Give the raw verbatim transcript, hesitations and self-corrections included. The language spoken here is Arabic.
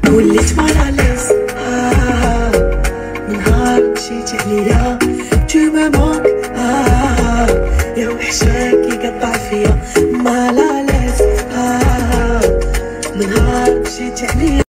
وليت مالاليز آه من نهار مشيتي عليا tu me manques آه يا وحشاك يقطع فيا مالاليز آه من نهار مشيتي عليا.